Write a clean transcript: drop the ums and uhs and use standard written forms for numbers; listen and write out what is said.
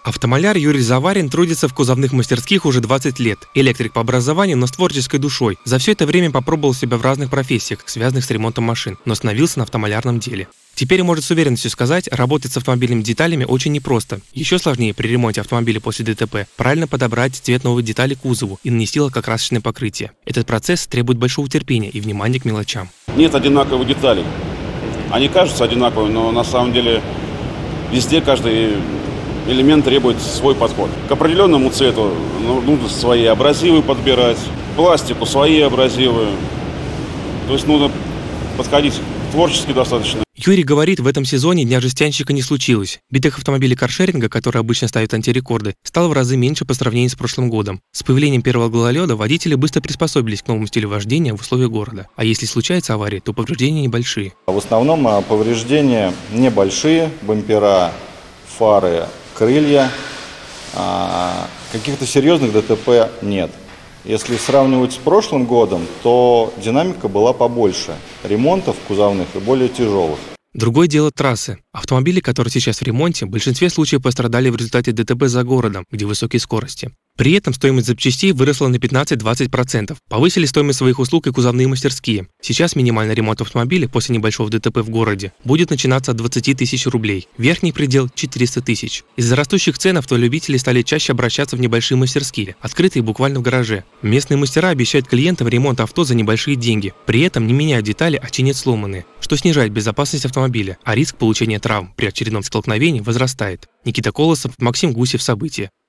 Автомаляр Юрий Заварин трудится в кузовных мастерских уже 20 лет. Электрик по образованию, но с творческой душой. За все это время попробовал себя в разных профессиях, связанных с ремонтом машин, но остановился на автомалярном деле. Теперь может с уверенностью сказать, работать с автомобильными деталями очень непросто. Еще сложнее при ремонте автомобиля после ДТП правильно подобрать цвет новой детали кузову и нанести лакокрасочное покрытие. Этот процесс требует большого терпения и внимания к мелочам. Нет одинаковых деталей. Они кажутся одинаковыми, но на самом деле везде каждый элемент требует свой подход. К определенному цвету нужно свои абразивы подбирать, пластику свои абразивы. То есть нужно подходить творчески достаточно. Юрий говорит, в этом сезоне Дня жестянщика не случилось. Битых автомобилей каршеринга, которые обычно ставят антирекорды, стало в разы меньше по сравнению с прошлым годом. С появлением первого гололеда водители быстро приспособились к новому стилю вождения в условиях города. А если случается авария, то повреждения небольшие. В основном повреждения небольшие, бампера, фары, крылья. Каких-то серьезных ДТП нет. Если сравнивать с прошлым годом, то динамика была побольше ремонтов кузовных и более тяжелых. Другое дело трассы. Автомобили, которые сейчас в ремонте, в большинстве случаев пострадали в результате ДТП за городом, где высокие скорости. При этом стоимость запчастей выросла на 15-20%. Повысили стоимость своих услуг и кузовные мастерские. Сейчас минимальный ремонт автомобиля после небольшого ДТП в городе будет начинаться от 20 тысяч рублей. Верхний предел – 400 тысяч. Из-за растущих цен автолюбители стали чаще обращаться в небольшие мастерские, открытые буквально в гараже. Местные мастера обещают клиентам ремонт авто за небольшие деньги. При этом не меняют детали, а чинят сломанные, что снижает безопасность автомобиля, а риск получения травм при очередном столкновении возрастает. Никита Колосов, Максим Гусев. События.